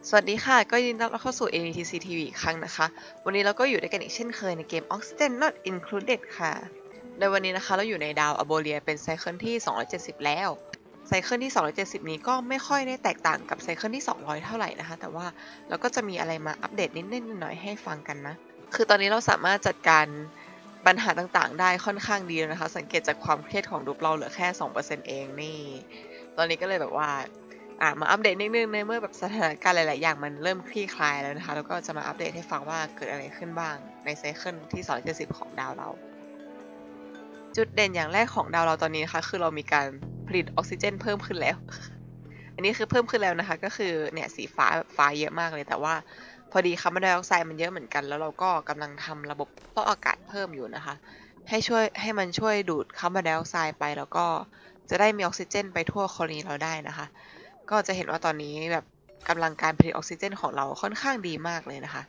สวัสดีค่ะก็ยินดีต้อนรับเข้าสู่ NETC TV อีกครั้งนะคะวันนี้เราก็อยู่ด้วยกันอีกเช่นเคยในเกม Oxygen Not Included ค่ะในวันนี้นะคะเราอยู่ในดาวอโบเลียเป็นไซเคิลที่270แล้วไซเคิลที่270นี้ก็ไม่ค่อยได้แตกต่างกับไซเคิลที่200เท่าไหร่นะคะแต่ว่าเราก็จะมีอะไรมาอัปเดตนิดๆหน่อยๆให้ฟังกันนะคือตอนนี้เราสามารถจัดการปัญหาต่างๆได้ค่อนข้างดีแล้วนะคะสังเกตจากความเครียดของรูปเราเหลือแค่ 2% เองนี่ตอนนี้ก็เลยแบบว่ามาอัปเดตนิดนึงในเมื่อแบบสถานการณ์หลายๆอย่างมันเริ่มคลี่คลายแล้วนะคะแล้วก็จะมาอัปเดตให้ฟังว่าเกิดอะไรขึ้นบ้างในไซเคิลที่270ของดาวเราจุดเด่นอย่างแรกของดาวเราตอนนี้นะคะคือเรามีการผลิตออกซิเจนเพิ่มขึ้นแล้วอันนี้คือเพิ่มขึ้นแล้วนะคะก็คือเนี่ยสีฟ้าแบบฟ้าเยอะมากเลยแต่ว่าพอดีคาร์บอนไดออกไซด์มันเยอะเหมือนกันแล้วเราก็กำลังทำระบบฟอกอากาศเพิ่มอยู่นะคะให้มันช่วยดูดคาร์บอนไดออกไซด์ไปแล้วก็จะได้มีออกซิเจนไปทั่วโคโลนีเราได้นะคะก็จะเห็นว่าตอนนี้แบบกำลังการผลิตออกซิเจนของเราค่อนข้างดีมากเลยนะคะ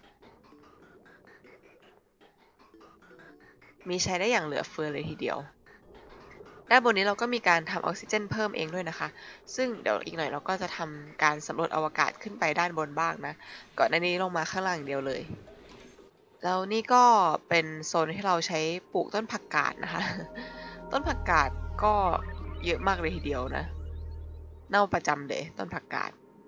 มีใช้ได้อย่างเหลือเฟือเลยทีเดียวด้านบนนี้เราก็มีการทำออกซิเจนเพิ่มเองด้วยนะคะซึ่งเดี๋ยวอีกหน่อยเราก็จะทำการสำรวจอวกาศขึ้นไปด้านบนบ้างนะก่อนหน้านี้ลงมาข้างล่างเดียวเลยแล้วนี่ก็เป็นโซนที่เราใช้ปลูกต้นผักกาดนะคะต้นผักกาดก็เยอะมากเลยทีเดียวนะเน่าประจำเลยต้นผักกาด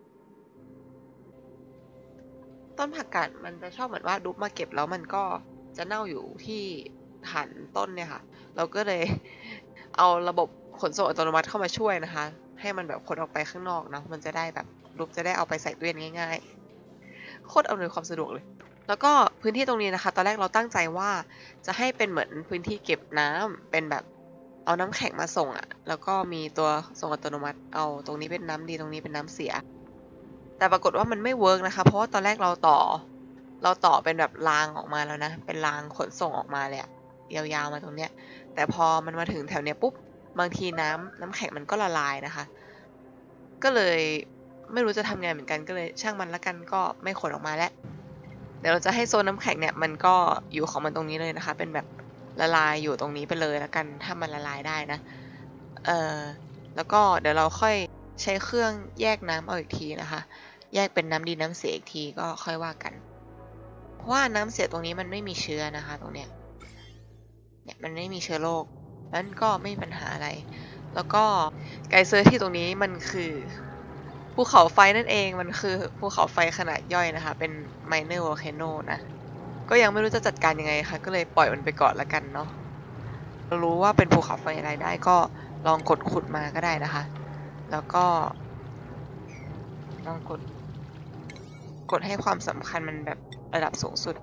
ต้นผักกาดมันจะชอบเหมือนว่าดุ๊บมาเก็บแล้วมันก็จะเน่าอยู่ที่ฐานต้นเนี่ยค่ะเราก็เลยเอาระบบขนส่งอัตโนมัติเข้ามาช่วยนะคะให้มันแบบขนออกไปข้างนอกนะมันจะได้แบบดุ๊บจะได้เอาไปใส่ตู้เย็นง่ายๆโคตรอำนวยความสะดวกเลยแล้วก็พื้นที่ตรงนี้นะคะตอนแรกเราตั้งใจว่าจะให้เป็นเหมือนพื้นที่เก็บน้ำเป็นแบบเอาน้ำแข็งมาส่งอะแล้วก็มีตัวส่งอัตโนมัติเอาตรงนี้เป็นน้ำดีตรงนี้เป็นน้ำเสียแต่ปรากฏว่ามันไม่เวิร์กนะคะเพราะว่าตอนแรกเราต่อเป็นแบบรางออกมาแล้วนะเป็นรางขนส่งออกมาเลยอะยาวๆมาตรงเนี้ยแต่พอมันมาถึงแถวเนี้ยปุ๊บบางทีน้ำแข็งมันก็ละลายนะคะก็เลยไม่รู้จะทำไงเหมือนกันก็เลยช่างมันละกันก็ไม่ขนออกมาแล้วเดี๋ยวเราจะให้โซนน้ำแข็งเนี่ยมันก็อยู่ของมันตรงนี้เลยนะคะเป็นแบบละลายอยู่ตรงนี้ไปเลยละกันถ้ามันละลายได้นะแล้วก็เดี๋ยวเราค่อยใช้เครื่องแยกน้ำเอาอีกทีนะคะแยกเป็นน้ำดีน้ำเสียอีกทีก็ค่อยว่ากันเพราะว่าน้ำเสียตรงนี้มันไม่มีเชื้อนะคะตรงเนี้ยเนี่ยมันไม่มีเชื้อโรคนั้นก็ไม่มีปัญหาอะไรแล้วก็ไกเซอร์ที่ตรงนี้มันคือภูเขาไฟนั่นเองมันคือภูเขาไฟขนาดย่อยนะคะเป็น minor volcano นะก็ยังไม่รู้จะจัดการยังไงค่ะก็เลยปล่อยมันไปก่อนละกันเนาะเรารู้ว่าเป็นภูเขาไฟอะไรได้ก็ลองกดขุดมาก็ได้นะคะแล้วก็ลองกดให้ความสำคัญมันแบบระดับสูงสุด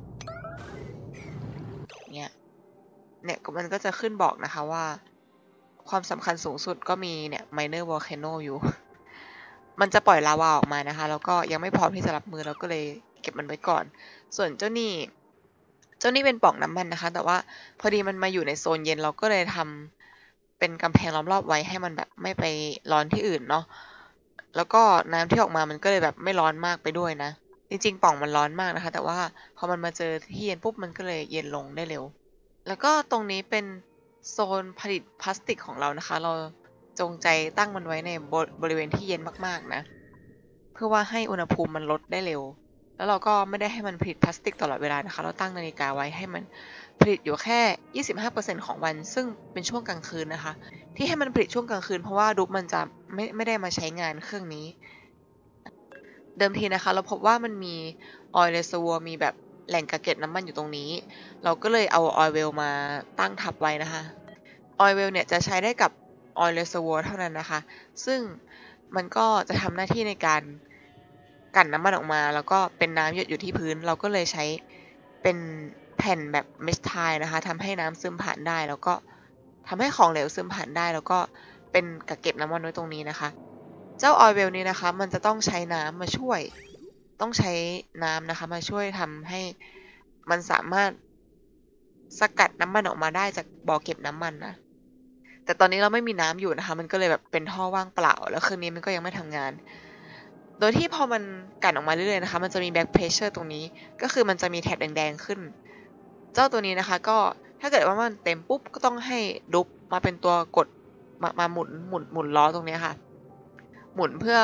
เนี่ยมันก็จะขึ้นบอกนะคะว่าความสำคัญสูงสุดก็มีเนี่ย minor volcano อยู่มันจะปล่อยลาวาออกมานะคะแล้วก็ยังไม่พร้อมที่จะรับมือเราก็เลยเก็บมันไว้ก่อนส่วนเจ้านี่เป็นปล่องน้ำมันนะคะแต่ว่าพอดีมันมาอยู่ในโซนเย็นเราก็เลยทำเป็นกำแพงล้อมรอบไว้ให้มันแบบไม่ไปร้อนที่อื่นเนาะแล้วก็น้ำที่ออกมามันก็เลยแบบไม่ร้อนมากไปด้วยนะจริงๆปล่องมันร้อนมากนะคะแต่ว่าพอมันมาเจอที่เย็นปุ๊บมันก็เลยเย็นลงได้เร็วแล้วก็ตรงนี้เป็นโซนผลิตพลาสติกของเรานะคะเราจงใจตั้งมันไว้ในบริเวณที่เย็นมากๆนะเพื่อว่าให้อุณหภูมิมันลดได้เร็วแล้วเราก็ไม่ได้ให้มันผลิตพลาสติกตลอดเวลานะคะเราตั้งนาฬิกาไว้ให้มันผลิตอยู่แค่ 25% ของวันซึ่งเป็นช่วงกลางคืนนะคะที่ให้มันผลิตช่วงกลางคืนเพราะว่าดุ๊กมันจะไม่ได้มาใช้งานเครื่องนี้เดิมทีนะคะเราพบว่ามันมีออยล์เรเซอร์วมีแบบแหล่งกักเก็บน้ำมันอยู่ตรงนี้เราก็เลยเอาออยล์เวลมาตั้งทับไว้นะคะออยล์เวลเนี่ยจะใช้ได้กับออยล์เรเซอร์วเท่านั้นนะคะซึ่งมันก็จะทำหน้าที่ในการกั่นน้ำมันออกมาแล้วก็เป็นน้ำหยดอยู่ที่พื้นเราก็เลยใช้เป็นแผ่นแบบเมชไทล์นะคะทำให้น้ำซึมผ่านได้แล้วก็ทำให้ของเหลวซึมผ่านได้แล้วก็เป็นกักเก็บน้ำมันไว้ตรงนี้นะคะเจ้าออยล์เวลนี้นะคะมันจะต้องใช้น้ำมาช่วยต้องใช้น้ำนะคะมาช่วยทำให้มันสามารถสกัดน้ำมันออกมาได้จากบ่อเก็บน้ำมันนะแต่ตอนนี้เราไม่มีน้ำอยู่นะคะมันก็เลยแบบเป็นท่อว่างเปล่าแล้วเครื่องนี้มันก็ยังไม่ทำงานโดยที่พอมันกั่นออกมาเรื่อยๆนะคะมันจะมี back pressure ตรงนี้ก็คือมันจะมีแถบแดงๆขึ้นเจ้าตัวนี้นะคะก็ถ้าเกิดว่ามันเต็มปุ๊บก็ต้องให้ดุ๊บมาเป็นตัวกดมาหมุนล้อตรงนี้ค่ะหมุนเพื่อ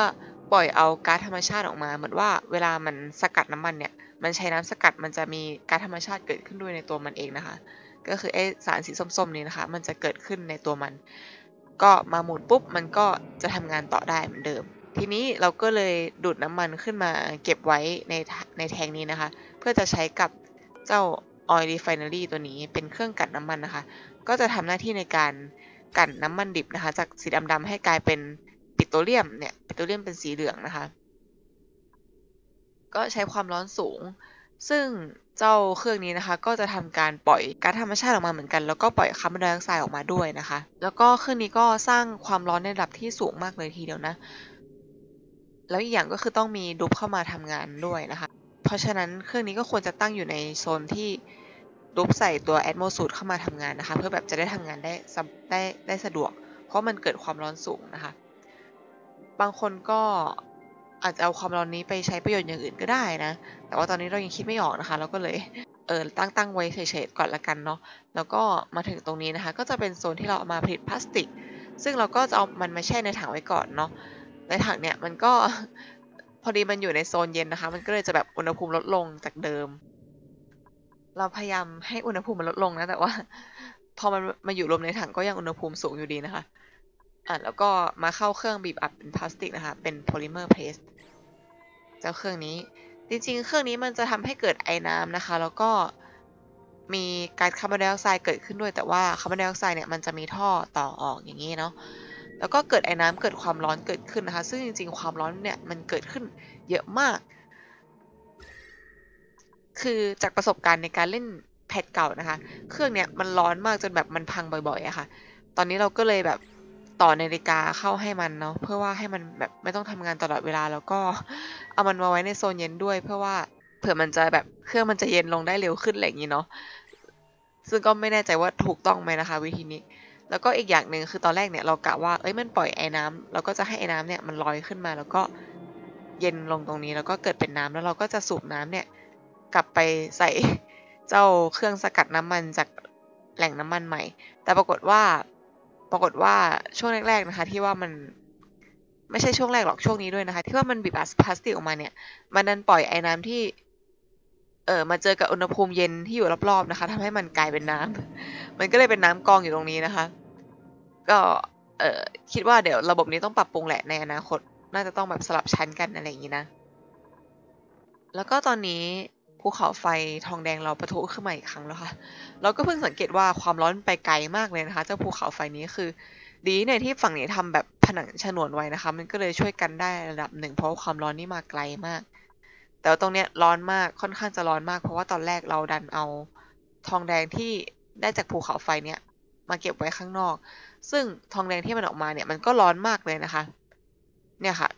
ปล่อยเอาก๊าซธรรมชาติออกมาเหมือนว่าเวลามันสกัดน้ำมันเนี่ยมันใช้น้ำสกัดมันจะมีก๊าซธรรมชาติเกิดขึ้นด้วยในตัวมันเองนะคะก็คือไอสารสีส้มๆนี้นะคะมันจะเกิดขึ้นในตัวมันก็มาหมุนปุ๊บมันก็จะทำงานต่อได้เหมือนเดิมทีนี้เราก็เลยดูดน้ำมันขึ้นมาเก็บไว้ในแทงนี้นะคะเพื่อจะใช้กับเจ้า Oil Refinery ตัวนี้เป็นเครื่องกลั่นน้ำมันนะคะก็จะทำหน้าที่ในการกลั่นน้ำมันดิบนะคะจากสีดำๆให้กลายเป็นปิโตรเลียมเนี่ยปิโตรเลียมเป็นสีเหลืองนะคะก็ใช้ความร้อนสูงซึ่งเจ้าเครื่องนี้นะคะก็จะทำการปล่อยก๊าซธรรมชาติออกมาเหมือนกันแล้วก็ปล่อยคาร์บอนไดออกไซด์ออกมาด้วยนะคะแล้วก็เครื่องนี้ก็สร้างความร้อนในระดับที่สูงมากเลยทีเดียวนะแล้วอีกอย่างก็คือต้องมีดูปเข้ามาทำงานด้วยนะคะเพราะฉะนั้นเครื่องนี้ก็ควรจะตั้งอยู่ในโซนที่ดูปใส่ตัว Atmosphere เข้ามาทำงานนะคะเพื่อแบบจะได้ทำงานได้สะดวกเพราะมันเกิดความร้อนสูงนะคะบางคนก็อาจจะเอาความร้อนนี้ไปใช้ประโยชน์อย่างอื่นก็ได้นะแต่ว่าตอนนี้เรายังคิดไม่ออกนะคะเราก็เลยตั้งไว้เฉยๆก่อนละกันเนาะแล้วก็มาถึงตรงนี้นะคะก็จะเป็นโซนที่เราเอามาผลิตพลาสติกซึ่งเราก็จะเอามันมาแช่ในถังไว้ก่อนเนาะในถังเนี่ยมันก็พอดีมันอยู่ในโซนเย็นนะคะมันก็เลยจะแบบอุณหภูมิลดลงจากเดิมเราพยายามให้อุณหภูมิมันลดลงนะแต่ว่าพอมันมาอยู่รวมในถังก็ยังอุณหภูมิสูงอยู่ดีนะคะแล้วก็มาเข้าเครื่องบีบอัดเป็นพลาสติกนะคะเป็นโพลิเมอร์เพรสเจ้าเครื่องนี้จริงๆเครื่องนี้มันจะทำให้เกิดไอน้ำนะคะแล้วก็มีก๊าซคาร์บอนไดออกไซด์เกิดขึ้นด้วยแต่ว่าคาร์บอนไดออกไซด์เนี่ยมันจะมีท่อต่อออกอย่างนี้เนาะแล้วก็เกิดไอน้ำเกิดความร้อนเกิดขึ้นนะคะซึ่งจริงๆความร้อนเนี่ยมันเกิดขึ้นเยอะมากคือจากประสบการณ์ในการเล่นแพดเก่านะคะเครื่องเนี่ยมันร้อนมากจนแบบมันพังบ่อยๆอะค่ะตอนนี้เราก็เลยแบบต่อนาฬิกาเข้าให้มันเนาะเพื่อว่าให้มันแบบไม่ต้องทำงานตลอดเวลาแล้วก็เอามันมาไว้ในโซนเย็นด้วยเพื่อว่าเผื่อมันจะแบบเครื่องมันจะเย็นลงได้เร็วขึ้นอะไรอย่างนี้เนาะซึ่งก็ไม่แน่ใจว่าถูกต้องไหมนะคะวิธีนี้แล้วก็อีกอย่างหนึ่งคือตอนแรกเนี่ยเรากะว่ามันปล่อยไอ้น้ำเราก็จะให้ไอ้น้ำเนี่ยมันลอยขึ้นมาแล้วก็เย็นลงตรงนี้แล้วก็เกิดเป็นน้ำแล้วเราก็จะสูบน้ำเนี่ยกลับไปใส่เจ้าเครื่องสกัดน้ำมันจากแหล่งน้ำมันใหม่แต่ปรากฏว่าช่วงแรกๆนะคะที่ว่ามันไม่ใช่ช่วงแรกหรอกช่วงนี้ด้วยนะคะที่ว่ามันบีบพลาสติกออกมาเนี่ยมันดันปล่อยไอ้น้ำที่มาเจอกับอุณหภูมิเย็นที่อยู่รอบๆนะคะทำให้มันกลายเป็นน้ำมันก็เลยเป็นน้ำกองอยู่ตรงนี้นะคะก็คิดว่าเดี๋ยวระบบนี้ต้องปรับปรุงแหละในอนาคตน่าจะต้องแบบสลับชั้นกันอะไรอย่างนี้นะแล้วก็ตอนนี้ภูเขาไฟทองแดงเราปะทุขึ้นมาอีกครั้งแล้วค่ะเราก็เพิ่งสังเกตว่าความร้อนไปไกลมากเลยนะคะเจ้าภูเขาไฟนี้คือดีเนี่ยที่ฝั่งนี้ทำแบบผนังฉนวนไว้นะคะมันก็เลยช่วยกันได้ระดับหนึ่งเพราะความร้อนนี่มาไกลมากแต่ว่าตรงเนี้ยร้อนมากค่อนข้างจะร้อนมากเพราะว่าตอนแรกเราดันเอาทองแดงที่ได้จากภูเขาไฟเนี้ยมาเก็บไว้ข้างนอกซึ่งทองแดงที่มันออกมาเนี่ยมันก็ร้อนมากเลยนะคะเนี่ยค่ะ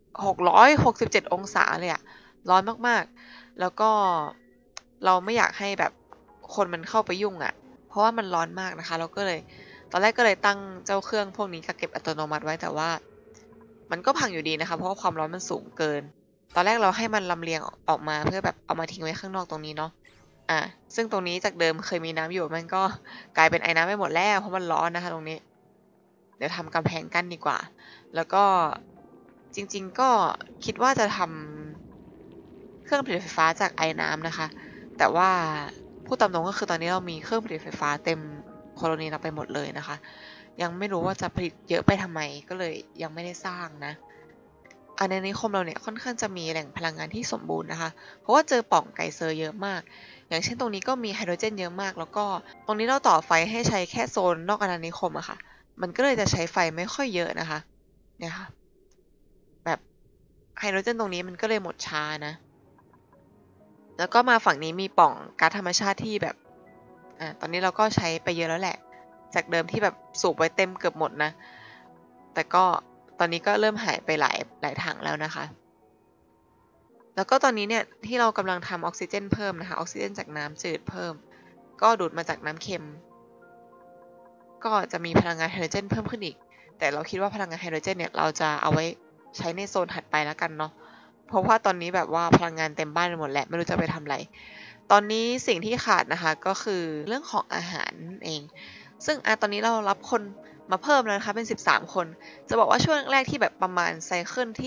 667องศาเลยอะร้อนมากๆแล้วก็เราไม่อยากให้แบบคนมันเข้าไปยุ่งอะเพราะว่ามันร้อนมากนะคะเราก็เลยตอนแรกก็เลยตั้งเจ้าเครื่องพวกนี้กักเก็บอัตโนมัติไว้แต่ว่ามันก็พังอยู่ดีนะคะเพราะว่าความร้อนมันสูงเกินตอนแรกเราให้มันลำเลียงออกมาเพื่อแบบเอามาทิ้งไว้ข้างนอกตรงนี้เนาะซึ่งตรงนี้จากเดิมเคยมีน้ำอยู่มันก็กลายเป็นไอ้น้ำไปหมดแล้วเพราะมันร้อนนะคะตรงนี้เดี๋ยวทำกำแพงกั้นดีกว่าแล้วก็จริงๆก็คิดว่าจะทำเครื่องผลิตไฟฟ้าจากไอ้น้ำนะคะแต่ว่าพูดตามตรงก็คือตอนนี้เรามีเครื่องผลิตไฟฟ้าเต็มโคโลนีเราไปหมดเลยนะคะยังไม่รู้ว่าจะผลิตเยอะไปทำไมก็เลยยังไม่ได้สร้างนะในนิคมเราเนี่ยค่อนข้างจะมีแหล่งพลังงานที่สมบูรณ์นะคะเพราะว่าเจอปล่องไกเซอร์เยอะมากอย่างเช่นตรงนี้ก็มีไฮโดรเจนเยอะมากแล้วก็ตรงนี้เราต่อไฟให้ใช้แค่โซนนอกอาณานิคมอะค่ะมันก็เลยจะใช้ไฟไม่ค่อยเยอะนะคะเนี่ยค่ะแบบไฮโดรเจนตรงนี้มันก็เลยหมดช้านะแล้วก็มาฝั่งนี้มีปล่องก๊าซธรรมชาติที่แบบตอนนี้เราก็ใช้ไปเยอะแล้วแหละจากเดิมที่แบบสูบไว้เต็มเกือบหมดนะแต่ก็ตอนนี้ก็เริ่มหายไปหลายถังแล้วนะคะแล้วก็ตอนนี้เนี่ยที่เรากำลังทำออกซิเจนเพิ่มนะคะออกซิเจนจากน้ำจืดเพิ่มก็ดูดมาจากน้ำเค็มก็จะมีพลังงานไฮโดรเจนเพิ่มขึ้นอีกแต่เราคิดว่าพลังงานไฮโดรเจนเนี่ยเราจะเอาไว้ใช้ในโซนถัดไปแล้วกันเนาะเพราะว่าตอนนี้แบบว่าพลังงานเต็มบ้านไปหมดแล้วไม่รู้จะไปทำอะไรตอนนี้สิ่งที่ขาดนะคะก็คือเรื่องของอาหารเองซึ่งตอนนี้เรารับคนมาเพิ่มแล้วนะคะเป็น13คนจะบอกว่าช่วงแรกที่แบบประมาณไซเคิลที่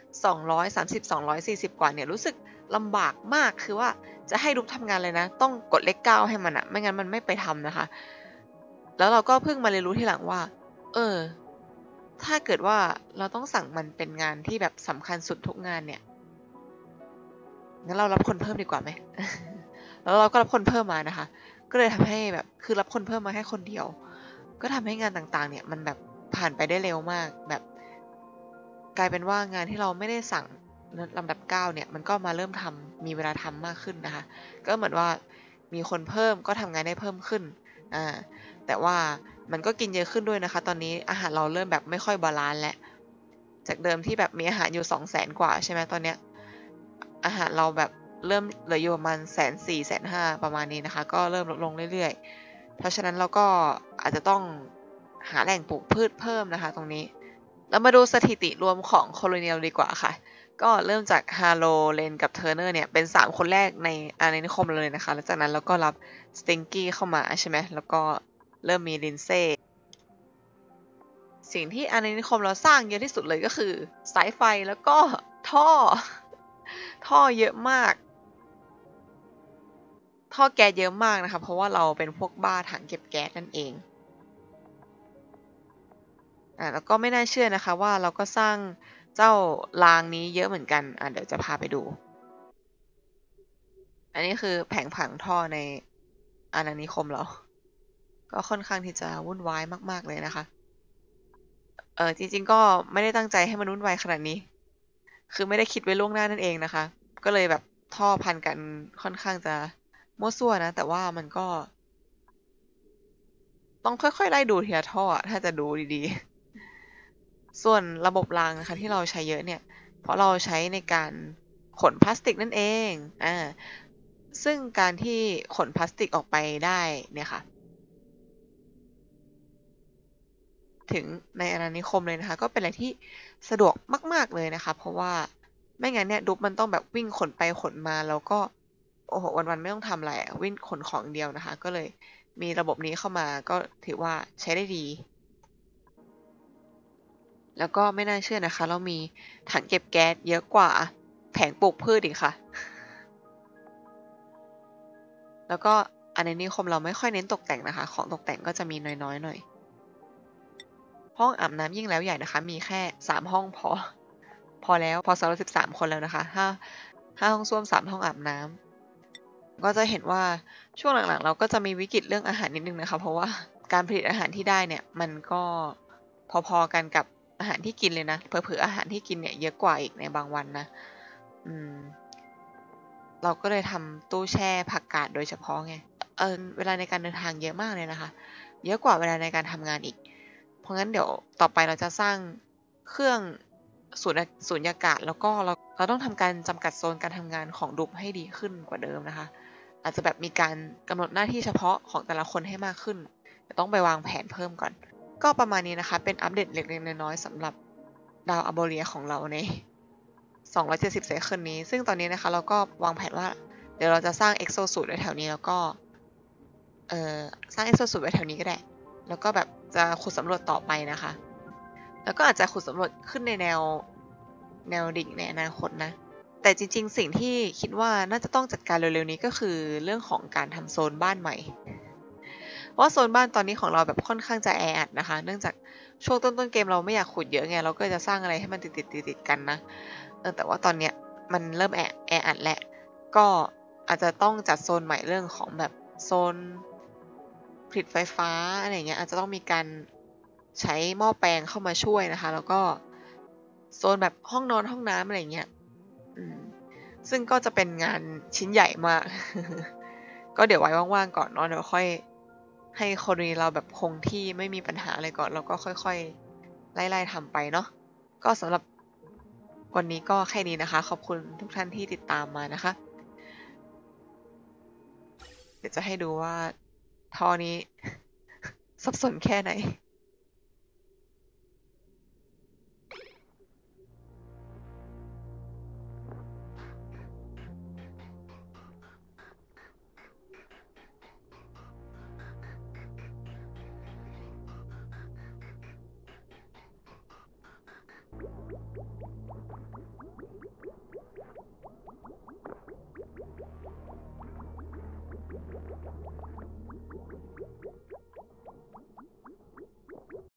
230 240กว่าเนี่ยรู้สึกลำบากมากคือว่าจะให้ดุ๊กทำงานเลยนะต้องกดเลข9ให้มันอะไม่งั้นมันไม่ไปทำนะคะแล้วเราก็เพิ่งมาเรียนรู้ทีหลังว่าถ้าเกิดว่าเราต้องสั่งมันเป็นงานที่แบบสำคัญสุดทุกงานเนี่ยงั้นเรารับคนเพิ่มดีกว่าไหม แล้วเราก็รับคนเพิ่มมานะคะก็เลยทำให้แบบคือรับคนเพิ่มมาแค่คนเดียวก็ทำให้งานต่างๆเนี่ยมันแบบผ่านไปได้เร็วมากแบบกลายเป็นว่างานที่เราไม่ได้สั่งลำดับ9เนี่ยมันก็มาเริ่มทำมีเวลาทำมากขึ้นนะคะก็เหมือนว่ามีคนเพิ่มก็ทำงานได้เพิ่มขึ้นแต่ว่ามันก็กินเยอะขึ้นด้วยนะคะตอนนี้อาหารเราเริ่มแบบไม่ค่อยบาลานซ์แล้วจากเดิมที่แบบมีอาหารอยู่200,000 กว่าใช่ไหมตอนเนี้ยอาหารเราแบบเริ่มเหลืออยู่ประมาณ140,000 150,000ประมาณนี้นะคะก็เริ่มลดลงเรื่อยๆเพราะฉะนั้นเราก็อาจจะต้องหาแหล่งปลูกพืชเพิ่มนะคะตรงนี้เรามาดูสถิติรวมของโคโลเนียลดีกว่าค่ะก็เริ่มจากฮาโลเลนกับเทอร์เนอร์เนี่ยเป็น3คนแรกในอาณานิคมเลยนะคะแล้วจากนั้นเราก็รับสติงกี้เข้ามาใช่ไหมแล้วก็เริ่มมีลินเซ่สิ่งที่อาณานิคมเราสร้างเยอะที่สุดเลยก็คือสายไฟแล้วก็ท่อเยอะมากท่อแก๊สเยอะมากนะคะเพราะว่าเราเป็นพวกบ้าถังเก็บแก๊สนั่นเองแล้วก็ไม่น่าเชื่อนะคะว่าเราก็สร้างเจ้ารางนี้เยอะเหมือนกันเดี๋ยวจะพาไปดู อันนี้คือแผงผังท่อในอาณานิคมเราก็ค่อนข้างที่จะวุ่นวายมากๆเลยนะคะจริงๆก็ไม่ได้ตั้งใจให้มันวุ่นวายขนาดนี้คือไม่ได้คิดไว้ล่วงหน้านั่นเองนะคะก็เลยแบบท่อพันกันค่อนข้างจะมั่วซั่วนะแต่ว่ามันก็ต้องค่อยๆไล่ดูทีละท่อถ้าจะดูดีๆส่วนระบบรางนะคะที่เราใช้เยอะเนี่ยเพราะเราใช้ในการขนพลาสติกนั่นเองซึ่งการที่ขนพลาสติกออกไปได้เนี่ยค่ะถึงในอาณานิคมเลยนะคะก็เป็นอะไรที่สะดวกมากๆเลยนะคะเพราะว่าไม่งั้นเนี่ยดุ๊กมันต้องแบบวิ่งขนไปขนมาแล้วก็โอ้โหวันๆไม่ต้องทำอะไรวิ่งขนของเดียวนะคะก็เลยมีระบบนี้เข้ามาก็ถือว่าใช้ได้ดีแล้วก็ไม่น่าเชื่อนะคะเรามีถังเก็บแก๊สเยอะกว่าแผงปลูกพืชอีกค่ะแล้วก็อาณานิคมเราไม่ค่อยเน้นตกแต่งนะคะของตกแต่งก็จะมีน้อยๆหน่อยห้องอาบน้ำยิ่งแล้วใหญ่นะคะมีแค่3 ห้องพอแล้วพอสำหรับ13 คนแล้วนะคะห้าห้องส้วม3 ห้องอาบน้ำก็จะเห็นว่าช่วงหลังๆเราก็จะมีวิกฤตเรื่องอาหารนิดนึงนะคะเพราะว่าการผลิตอาหารที่ได้เนี่ยมันก็พอๆกันกับอาหารที่กินเลยนะเผลอๆอาหารที่กินเนี่ยเยอะกว่าอีกในบางวันนะอืมเราก็เลยทำตู้แช่ผักกาดโดยเฉพาะไงเวลาในการเดินทางเยอะมากเลยนะคะเยอะกว่าเวลาในการทำงานอีกเพราะงั้นเดี๋ยวต่อไปเราจะสร้างเครื่องสูญญากาศแล้วก็เราต้องทำการจำกัดโซนการทำงานของดุ๊กให้ดีขึ้นกว่าเดิมนะคะอาจจะแบบมีการกำหนดหน้าที่เฉพาะของแต่ละคนให้มากขึ้นต้องไปวางแผนเพิ่มก่อนก็ประมาณนี้นะคะเป็นอัปเดตเล็กๆน้อยๆสำหรับดาวอัลโบเรียของเราใน270ไซเคิลนี้ซึ่งตอนนี้นะคะเราก็วางแผนว่าเดี๋ยวเราจะสร้างเอ็กโซสูตไว้แถวนี้แล้วก็สร้างเอ็กโซสูตไว้แถวนี้ก็ได้แล้วก็แบบจะขุดสำรวจต่อไปนะคะแล้วก็อาจจะขุดสำรวจขึ้นในแนวดิ่งในอนาคตนะแต่จริงๆสิ่งที่คิดว่าน่าจะต้องจัดการเร็วๆนี้ก็คือเรื่องของการทำโซนบ้านใหม่เพราะว่าโซนบ้านตอนนี้ของเราแบบค่อนข้างจะแออัดนะคะเนื่องจากช่วงต้นเกมเราไม่อยากขุดเยอะไงเราก็จะสร้างอะไรให้มันติดกันนะแต่ว่าตอนเนี้ยมันเริ่มแออัดแหละก็อาจจะต้องจัดโซนใหม่เรื่องของแบบโซนผลิตไฟฟ้าอะไรเงี้ยอาจจะต้องมีการใช้หม้อแปลงเข้ามาช่วยนะคะแล้วก็โซนแบบห้องนอนห้องน้ำอะไรเงี้ยซึ่งก็จะเป็นงานชิ้นใหญ่มาก ก็เดี๋ยวไว้ว่างๆก่อนเนาะเดี๋ยวค่อยให้คนนี้เราแบบคงที่ไม่มีปัญหาอะไรก่อนแล้วก็ค่อยๆไล่ๆทำไปเนาะก็สำหรับวันนี้ก็แค่นี้นะคะขอบคุณทุกท่านที่ติดตามมานะคะเดี๋ยวจะให้ดูว่าท่อนี้สับสนแค่ไหน